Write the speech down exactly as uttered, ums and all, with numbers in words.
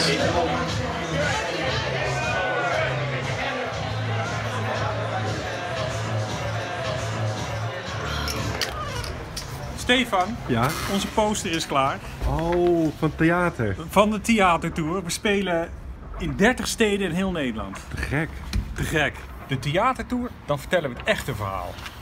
Stefan, Ja? onze poster is klaar. Oh, van theater. Van de theatertour. We spelen in dertig steden in heel Nederland. Te gek. Te gek. De theatertour, dan vertellen we het echte verhaal.